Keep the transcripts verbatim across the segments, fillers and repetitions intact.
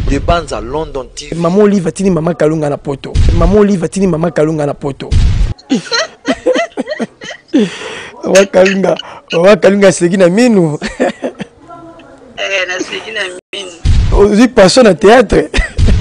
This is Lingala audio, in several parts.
De Banza London T V. Maman Olive tini Maman Kalunga na poto. Maman Olive tini Maman Kalunga na poto. Maman Kalunga, Maman Kalunga c'est qui na minu. Eh, na c'est qui na minu. Aujourd'hui passion au théâtre.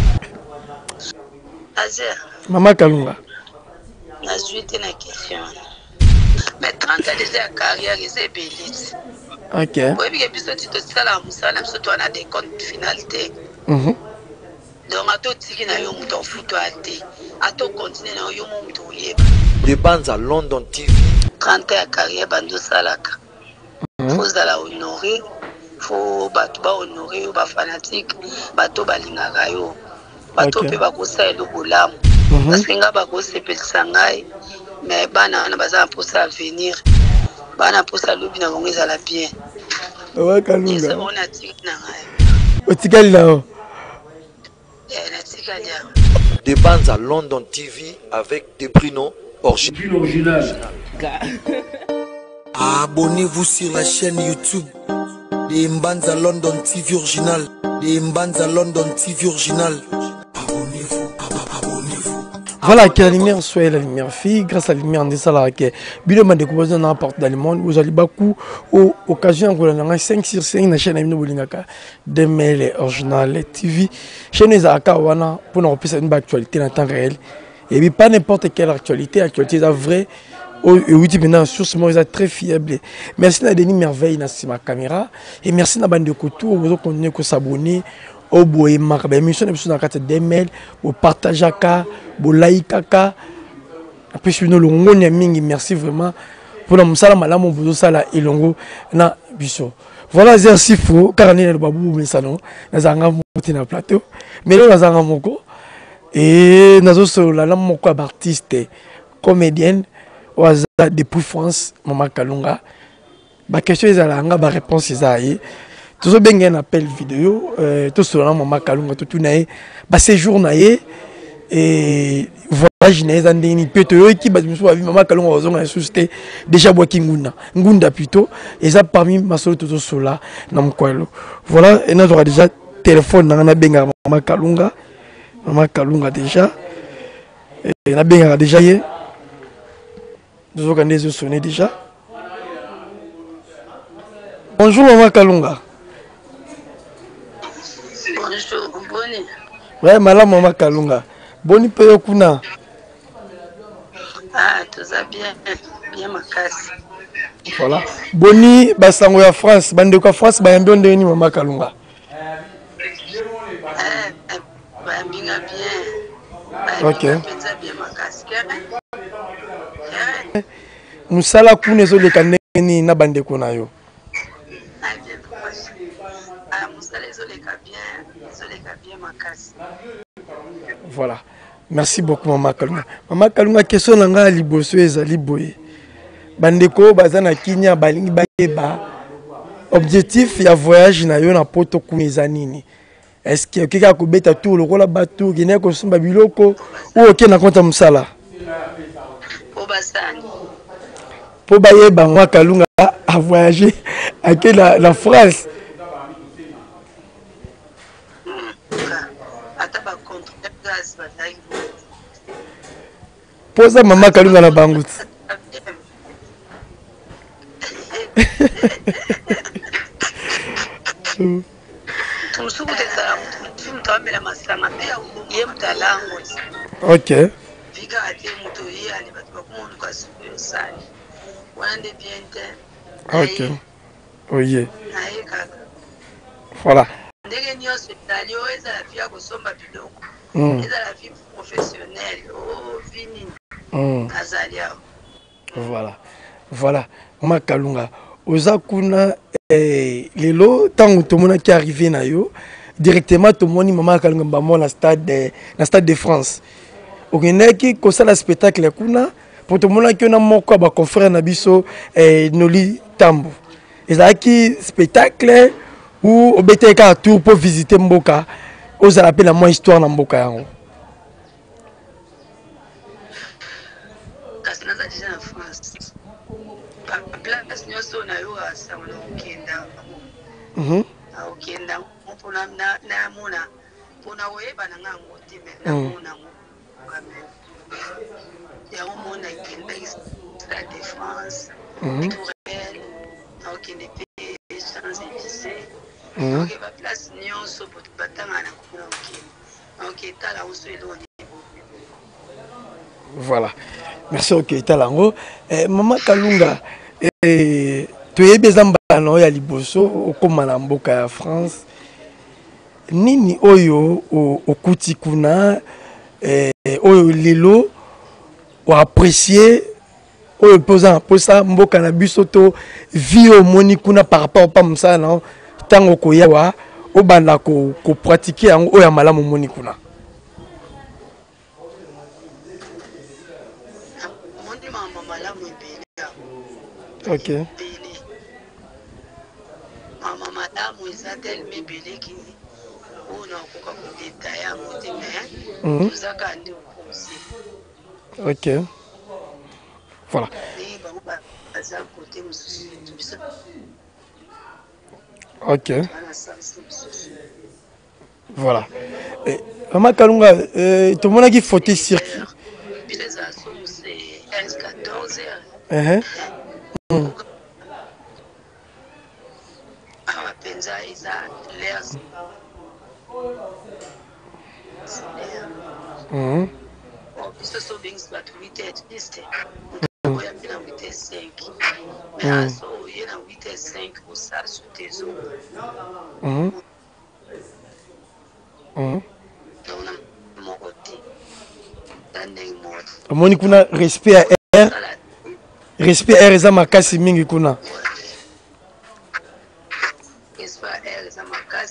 Azer. Maman Kalunga. Na suite na question. Mais trente ans déjà à carrière, c'est belite. OK. Oui, puis biso tu te sala musala biso tu as des comptes finalité. Mhm. Donc à tout tiki na yo muto futo ate. À tout continuer na yo muto yeba. De Banza London T V. trente ans à carrière bando salaka. Faut la honorer. Faut bato ba honorer ba fanatique, bato balingaka yo. Bato pe ba ko sa elo bolamu. Parce que nga ba ko sepelisa ngai. Mais bana na baza pour ça venir. Bana pour ça lobi na bongo ezala bien. Maman Kalunga. C'est on a tika na ngai. Otikali là. Eh na tika dia. De Banza London T V avec des Bruno original. Abonnez-vous sur la chaîne YouTube de Mbanza London T V original. De Mbanza London T V original. Abonnez-vous, abonnez-vous. Voilà, que la lumière soit la lumière fille, grâce à la lumière de ça là, que Bilo m'a découvert dans n'importe dans le monde, vous allez beaucoup aux occasions où on a cinq sur cinq na chaîne Amino Bolingaka, de mail original T V, chaîne Zaka wana pour nous repasser une actualité en temps réel. Et puis pas n'importe quelle actualité, actualité est vraie. Et oui, maintenant, source moi, très fiable. Merci à Denis Merveille, sur ma caméra. Et merci à Bande de Couture, vous continuez à s'abonner. Au boye marque, ben émission de la carte des mails, au partage à ka, au like à ka. Après, je suis le ngoni mingi, merci vraiment. Pour la msala malam, on vous sala et longo na biso. Voilà, c'est si faux, car on est le babou, mais ça non. Nous avons monté dans le plateau. Mais là, nous avons moko. Et nous avons la lame moko artiste, comédienne. Depuis France, Maman Kalunga. Ma question est là, ma réponse est là. Tout ce bien un appel vidéo, tout cela Maman Kalunga, tout tout naïe. Bah séjour naïe et voyage naïe dans des nids péteux qui bah je me Maman Kalunga aux hommes société déjà bois Ngunda, Ngunda plutôt. Et ça parmi ma solo tout cela dans mon coin. Voilà, et nous aura déjà téléphone dans la benga Maman Kalunga, Maman Kalunga déjà. Et la benga déjà y. Nous avons des sonné déjà. Bonjour Maman Kalunga. Bonjour, Boni. Ouais, madame Maman Kalunga. Boni Peyo Kuna. Ah, tout ça bien, bien ma casse. Voilà. Boni Basango ya France, bande ko France ba yambi ondeni Maman Kalunga. Eh, ba mbinga bien. OK. Bien ma casse. Musala kuna zo le kaneni na bande ko na yo. Ah, musala zo le ka bien, zo le ka bien ma casse. Voilà. Merci beaucoup Maman Kalunga. Maman Kalunga question nanga liboso ezali boye. Bande ko bazana kinya balingi bayeba. Objectif ya voyage na yo na poto kumeza nini? Est-ce que kika ko beta tour lokola bateau gene ko sumba biloko ou ok na konta musala? Po basani. Pour bailler Maman Kalunga a voyagé à la, la France. Pour ça, Maman Kalunga la bangout. Ok. Ok. Oui. Voilà. Mm. Mm. Voilà. Voilà. Maman Kalunga. Oza kuna eh, lelo tango tomona qui arrivé na yo directement tomoni Maman Kalunga bamo na stade na stade de France. Okeneki kosala spectacle kuna pour tomona ki na moko ba confrère na biso eh, Noli Tambo. Ezaki spectacle ou obeteka tour pour visiter mboka. Oza appelle la moi histoire na mboka yango. Mhm. Pona oyeba na ngango te me na mona ngo kame. Ya o mona kende Stade de France. Tourelle. OK ne pe Champs-Élysées. OK ba place nyonso pour batanga na kuna OK. OK tala oso eloni. Voilà. Merci OK talango. Eh Mama Kalunga eh tu es bezamba no ya liboso okoma na mboka ya France. Nini oyo okuti kuna eh oyo lelo o apprécier oyo posa posa mboka na biso to vie au moni kuna par rapport pa msa na tango ko yawa o banda ko ko pratiquer yango oyo malamu moni kuna. Moni mama malamu ebele. OK. Mama madame eza tellement ebele ki on a encore des détails à monter mais tout ça quand nous aussi. OK. Voilà. OK. Voilà. Et Mama Kalunga, euh, tout le monde a dit photo circuit. C'est quatorze heures. Uh-huh. Mm. Ah, penza isa l'air. Mhm. Isso só bem se bate huit heures triste. Então eu ia na huit heures cinq. Mas só ia na huit heures cinq o sarso teso. Mhm. Mhm. Então na morte. Tandem morte. Moni kuna respect à air. Respect air eza makasi mingi kuna. Respect air eza makasi.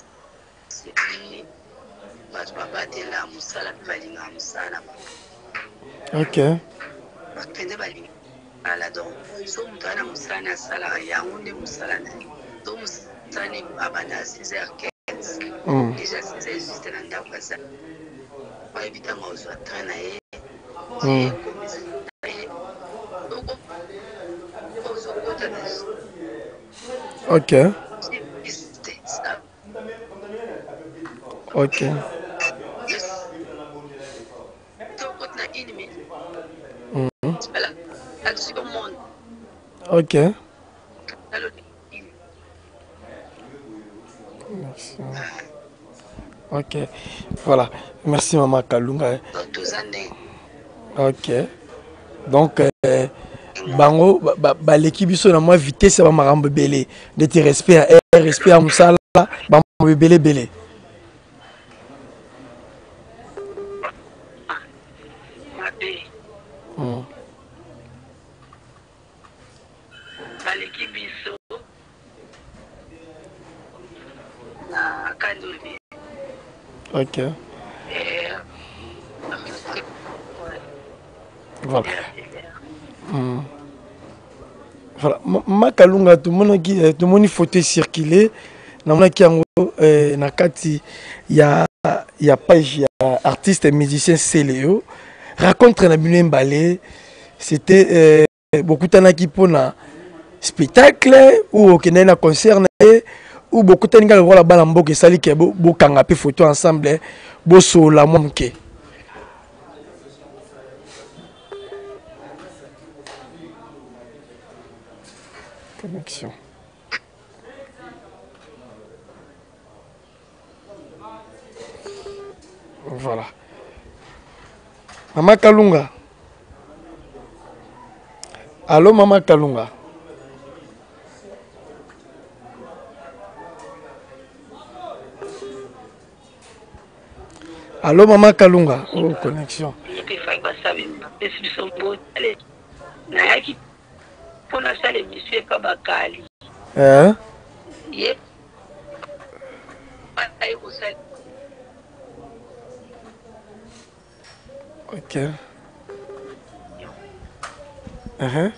Batu babatela musala balinga musala. OK. Bakende balinga ala donc so mutana musana sala yango nde musala na to musani abana six heures quinze. Déjà six heures juste na ndako ça. Ba evita ngozo atana e. Mm. OK. OK. Mm. OK. Merci. OK. Voilà. Merci Mama Kalunga. OK. Donc euh, bango ba, ba l'équipe biso na moi vitesse ba marambo belé de te respect à air respect à musala ba belé belé. Mm. Ba l'équipe biso na kandovi. OK. Voilà. Mm. Voilà. Mama Kalunga, tout le monde qui tout le monde photo circuler. Na mona ki yango eh, na kati ya ya page ya artiste et musicien Céléo. Raconte na bino mbale. C'était euh, beaucoup tana ki pona spectacle ou okende na concert ou beaucoup tana ngala wala bala mboke sali ke bo, bo kanga pe photo ensemble bo so la momke. Connexion. Voilà. Mama Kalunga. Allô Mama Kalunga. Allô Mama Kalunga. Oh, connexion. Hein? OK. Uh-huh.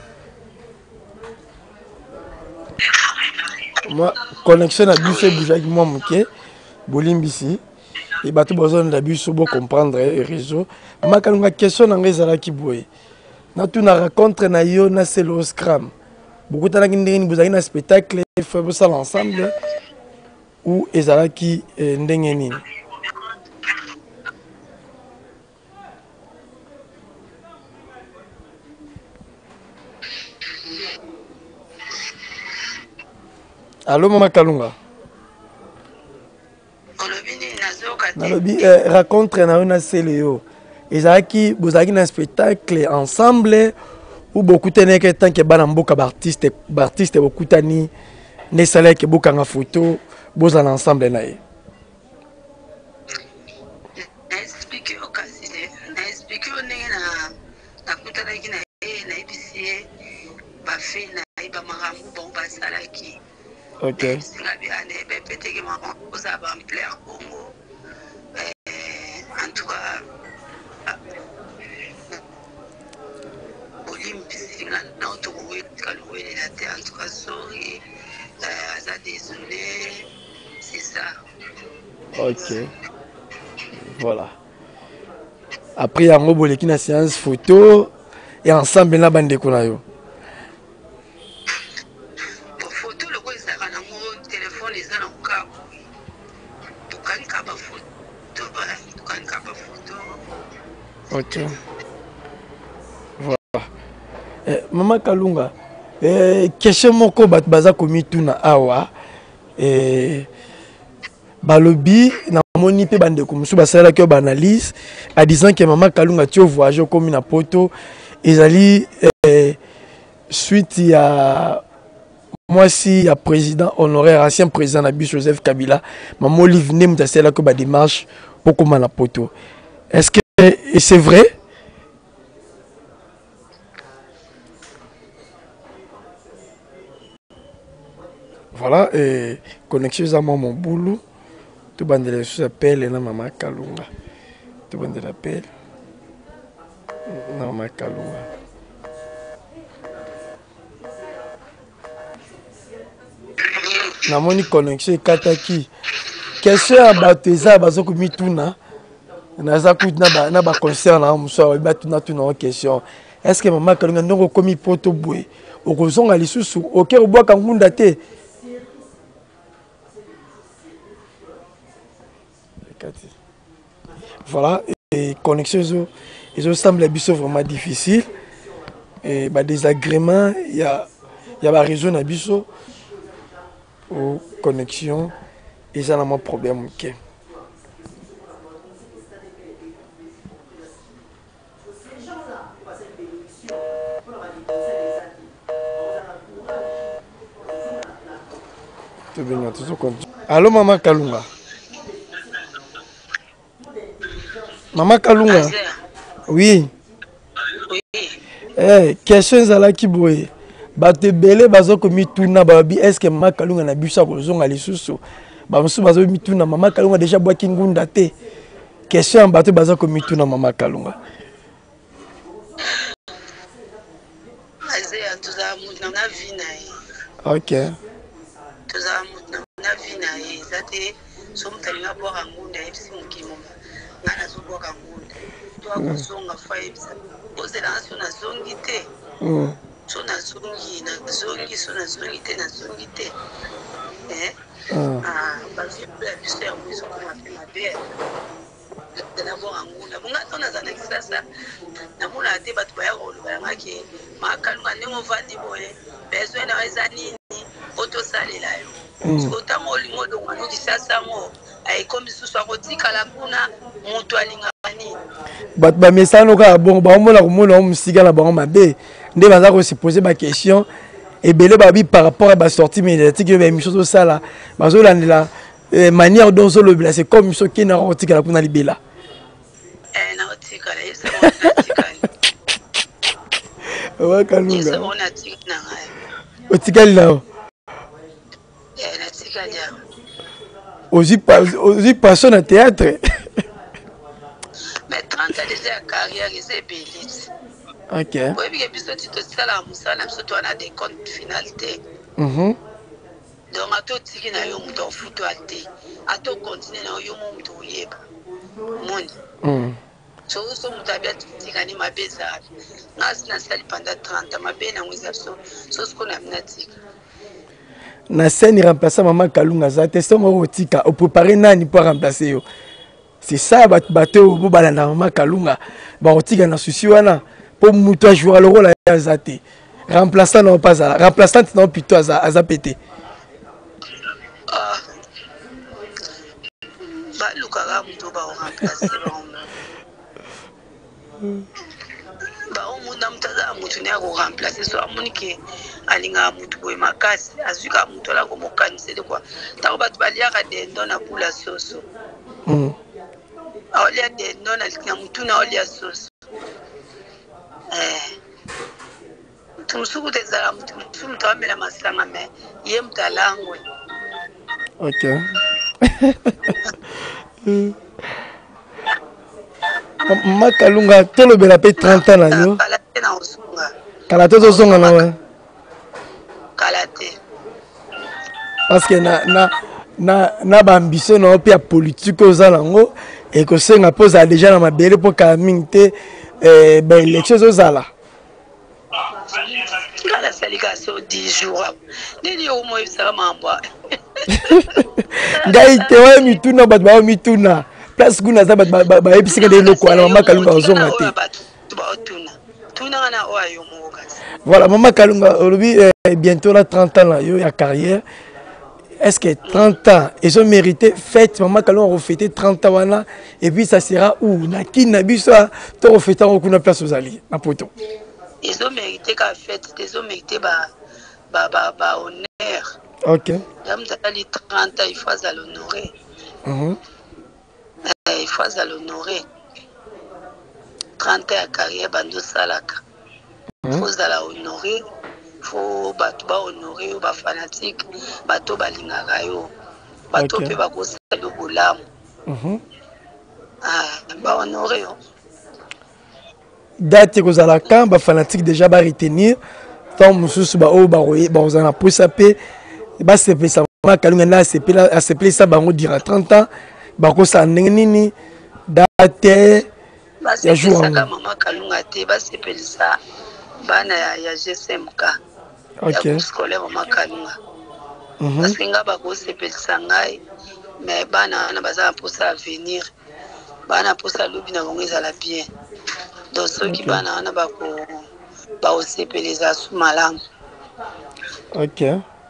Moi, connexion à bus et bouger avec moi, ok. Bolimbisi. Et bateau besoin de bus pour comprendre le réseau. Ma kalunga question na ngezala ki boye. Na tu na rencontre na yo na c'est le scram. Beaucoup de gens qui vous avez un spectacle, fait ça ensemble ou ezala ki ndenge nini. Allô, Maman Kalunga. Nalobi, eh, raconte na una Célio. Ezaki, vous avez un spectacle ensemble ou beaucoup de gens tant que banamboka artiste, artiste beaucoup tani, ne salaire que beaucoup en photo, vous en ensemble na. Expliquer au cas, expliquer au nez na na kutana kina na ibisiye ba fait na iba marambu bon ba salaki. Ok. Singa bien ne be peut-être que ma cause a ba plaire Congo. En tout cas, Olympique, non, tu vois, quand on est là, en tout cas, sorry, ça désolé, c'est ça. Ok. Voilà. Après, il y a un peu de séance photo et ensemble, il y a un peu de photo. Photo, le quoi, ça va dans mon téléphone, les gens ont cap. Tu quand cap photo, tu quand cap photo. Ok. Voilà. Eh, Maman Kalunga, eh, question moko bat baza komi tuna awa. Eh, balobi na moni pe bande ko musu basala ki banalise en disant que Maman Kalunga tu voyage comme na poto ezali eh, suite ya moi si ya président honoraire ancien président Nabi Joseph Kabila maman Olive ne mutasela ko ba démarche pour comme na poto. Est-ce que c'est vrai? Voilà, et connexion à mon boulot. Tout le monde s'appelle Maman Kalunga. Tout le monde l'appelle Maman Kalunga. Namoni connexion kataki. Question à bateza bazoko mituna. Naza kutuna na ba concert na muso ba tuna tuna question. Est-ce que Maman Kalunga ndoko komi poto boy? Okozonga lisusu OK obwaka ngunda te. Voilà, et connexion, ils semblent vraiment difficile. Et bah, désagréments, il y a, y a la raison à biso aux connexions, et ça n'a pas de problème. Okay. Allô, Maman Kalunga. Maman Kalunga. Oui. Oui. Eh, question zala ki boye. Ba te belé bazo ko mituna ba bi est-ce que Maman Kalunga na busa ko zonga lisusu. Ba musu bazo mituna Maman Kalunga déjà boa kingunda te. Question ba te bazo ko mituna Maman Kalunga. Azé tuza mutna na vinayi. OK. Tuza mutna na vinayi zate somtalinga boa ngunda epsi mukimo. Ngana zuboa ngunda. Toi kuzonga faibsa. Ozela sona zongi te. Mm. Sona zongi na zongi sona zongi te na zongi te. Eh? Ah. Ah, parce que la biso ya mwizo kuma pe mabe. Na boa ngunda. Munga tona zana kisasa. Na muna ate batu baya ko lubanga ke Makalunga ndemo vandi boye. Besoin na weza nini? Oto salela yo. Mm. Otango lingo do ngano kisasa mo. Ay komi suswa ko tikala kuna mutu alingani. Bat ba mesano ka bon ba mo la ko mo na musika na bango mabe. Nde baza ko se poser ba question et belé babi par rapport à ba sortie médiatique ba émission to sala. Bazo landela manière dont zo le bla c'est comme so ki na ko tikala kuna libela. Eh na tikala yesa mo tikala. Wa Kalunga. Yesa mo na tikala ngai. O tikali na. Eh na tikala. Aussi passons au théâtre. Mais trente ans déjà carrière, c'est bélite. Ok. Oui, mais puis tu te sais là, Moussa, tu as des comptes finalité. Mhm. Donc, à tout ce qui n'a eu un temps foutu à thé, à tout continuer à eu un temps yéba. Monde. So, so, tu as bien dit que ma bézard. Nas n'a sali pendant trente ans, ma béna mouza so, so ce qu'on a mené. Na scène remplacer Maman Kalunga za te somo otika o préparer nani pour remplacer yo. C'est ça bat bateau bo balanda Maman Kalunga ba otika na souci wana pour muto jouer le rôle ya zate. Remplaçant non pas ça, remplaçant non plutôt à à pété. baluka ga mutu ba remplacer ba ba omunda mutaza mutu ne ko remplacer so amuni ke alinga mutu boy makasi azuka mutu la ko mokanise de quoi ta ba balia ka dendo na pula soso mm alia dendo na likia mutu na alia soso eh tumusuku tezala mutu mutu amela masanga me ye mtalangwe. OK. Mama Kalunga tolo bela pe trente ans na yo. Kalate na osunga. Kalate zo songa na wa. Kalate. Parce que na na na na ba ambition na pe politique oza nango et que senga posa déjà na mabele pour ka mingte eh ben élection ozala. Kala salika so dix jours. Nini o mo ibisa mamba. Ngai te wa mituna bat ba mituna. Place kuna za bat ba ba ebisika de loko ala Mama Kalunga ozonga te. Voilà, Mama Kalunga aujourd'hui bientôt là trente ans là yo ya carrière. Est-ce que trente ans ils ont mérité fête Mama Kalunga refêter trente ans wana et puis ça sera où na kina biso to refêter au kuna place aux alliés na poto. Ils ont mérité qu'à fête, ils ont mérité bah bah bah bah honneur. OK. Comme dans les trente ans il faut à l'honorer. Mhm. Il faut à l'honorer. trente ans à carrière bando salaka. Il faut à la honorer. Il faut bato ba honorer ba fanatique, bato balingaka yo. Bato pe ba ko sala bolamu. Mhm. Ah, ba honorer yo. Date que la quand ba fanatique déjà ba retenir tant mususu ba o ba royer ba ozana poussa pe ba se pesa Mama Kalunga na se pela a se pela ça bango dira trente ans ba ko sa nini date ya jour Mama Kalunga te ba se pela ça bana ya ya G C M K. OK. Scolaire Mama Kalunga. Parce que nga ba ko se pela ça ngai mais bana na baza poussa venir bana poussa lobi na bango ezala bien. Donc ceux qui ban na ba ko ba osepeleza sous malam. OK.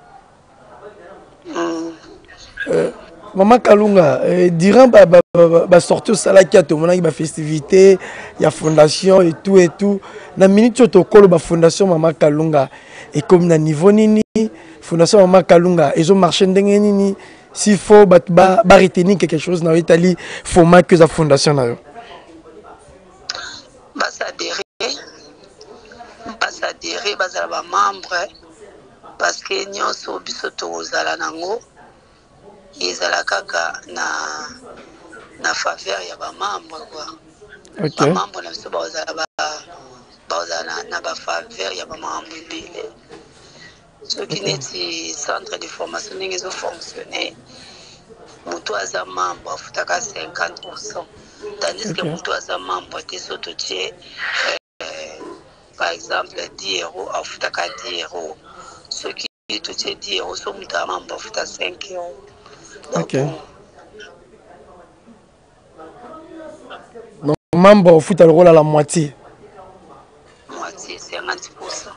Mm. Euh, Mama Kalunga euh, durant ba ba, ba, ba sortir sala ki atomona ki ba festivité ya fondation et tout et tout na minute to kolo ba fondation Mama Kalunga et comme na niveau nini fondation Mama Kalunga ils ont marché ndenge nini s'il faut ba ba, ba retenir quelque chose na Italie format que la fondation na yo. Bas adhérer, bas adhérer, bas avoir membre, parce que nous sommes tous à la nango, ils à la kaka na na faveur ya ba membre quoi. OK. Ba membre na so ba ba ba na na ba faveur ya ba membre bile. Ce qui n'est centre de formation ils ont fonctionné. Mutu aza membre futaka cinquante pour cent. Tandis que pour toi, ça membre, tu es par exemple dix euros, offre dix euros. Ceux qui te disent dix euros sont membre, offre cinq euros. OK. Donc, membre, au foot, le rôle à la moitié. Moitié, cinquante pour cent.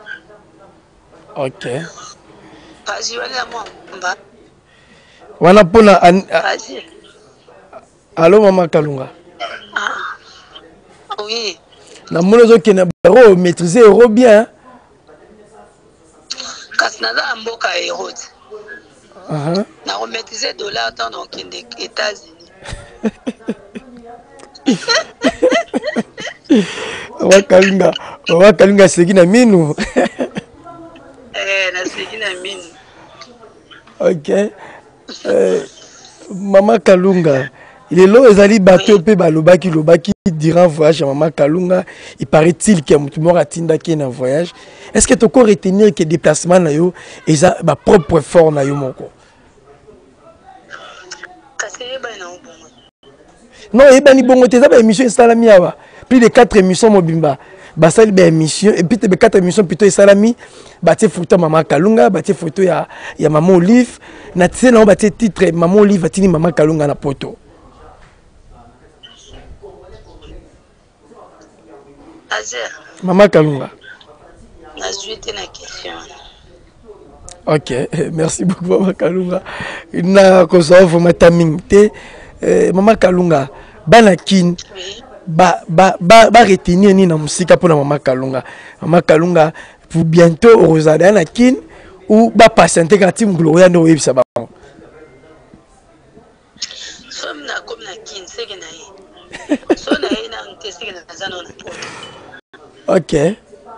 OK. Pas jouer la membre. Wana pona. Vas-y. Allô Mama Kalunga. Ah. Oui. Na monozo kena baro maîtriser euro bien. Kasnaza amboka euro. Ah. Na maîtriser dollar tant donc les États-Unis. Mama Kalunga, Mama Kalunga seki na minu. Eh na seki na minu. OK. Euh, Mama Kalunga. Il est là, ils allaient bateau pe balobaki lobaki durant voyage à Mama Kalunga. Il paraît-il qu'il y a mutu mort atinda qui est en voyage. Est-ce que tu peux retenir que déplacement na yo et ça ba propre effort na yo moko? Non, et ben ni bongo te za ba émission salami awa. Plus de quatre émissions mobimba. Ba sali ba émission et puis te quatre émissions plutôt salami. Ba tie photo Mama Kalunga, ba tie photo ya ya Maman Olive. Na tie na ba tie titre Maman Olive atini Mama Kalunga na poto. Mama Kalunga. Ok, merci beaucoup Mama Kalunga. Na kosa vraiment timing te euh, Maman Kalunga bana kin ba ba ba, ba retenir ni na musika pour Maman Kalunga. Maman Kalunga pour bientôt Rosada na kin ou ba patienter quand Team Gloria no yebisa ba. Som na comme na kin c'est que na so na ina ntesi que na zano na poto. OK.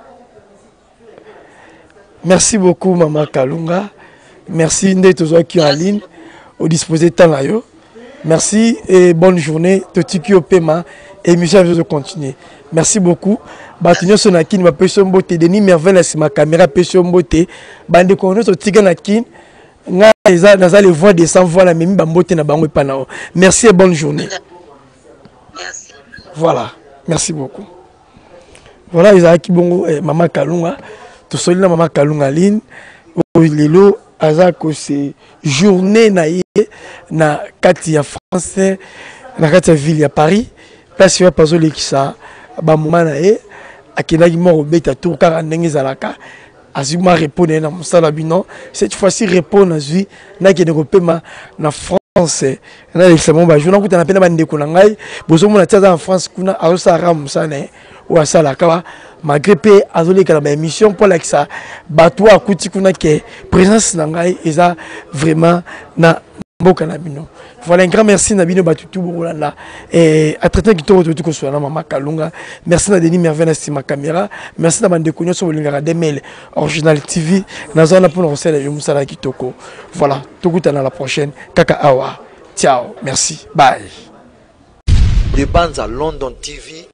Merci beaucoup Maman Kalunga. Merci d'être qui en ligne au disposé de temps. Merci et bonne journée. Totiki Opema émission de continuer. Merci beaucoup. Batinyo Sonaki ma personne beauté Denis Merveille c'est ma caméra personne beauté. Bande kono to tiga nakin. Nga eza naza les voix de sans voix la même bamboté na bango panao. Merci et bonne journée. Merci. Voilà. Merci beaucoup. Voilà Isaac Bongo et Maman Kalunga. To solina Maman Kalunga ligne. Lelo azako c'est journée na na kati ya français na kati ya ville ya Paris place ya pazoli kisa ba moment na ye akinaki mo beta tour kaka ndenge zalaka azuma répondre na musala bino cette fois-ci répondre azui na kene ko pema na français na l'examen ba journée kuta na pena ba ndeko na ngai bozo mona tata en France kuna azosa ramusana ou asala kawa malgré pe azoli kala ba émission pour l'axa bato akuti kuna ke présence na ngai eza vraiment na mboka na bino. Voilà un grand merci na bino batutu bolanda et à traiter qui to to ko so na Maman Kalunga. Merci na Denis Merveille na ma caméra. Merci na bande konyo so bolingara des mails original T V na zona pour nous faire le musala kitoko. Voilà, tokuta na la prochaine kaka awa. Ciao, merci. Bye. De Banza London T V